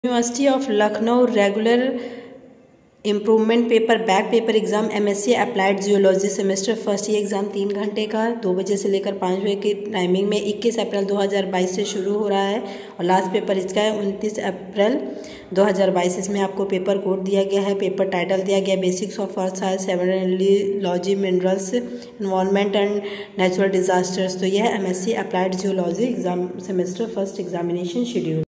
University of Lucknow regular improvement paper back paper exam MSc applied geology semester first. ये exam 3 घंटे का 2 बजे से लेकर 5 बजे की टाइमिंग में 21 अप्रैल 2022 से शुरू हो रहा है और लास्ट पेपर इसका है 29 अप्रैल 2022। इसमें आपको पेपर कोड दिया गया है, पेपर टाइटल दिया गया है basics of earth science seismology minerals environment and natural disasters. तो यह है MSc applied geology exam semester first examination schedule.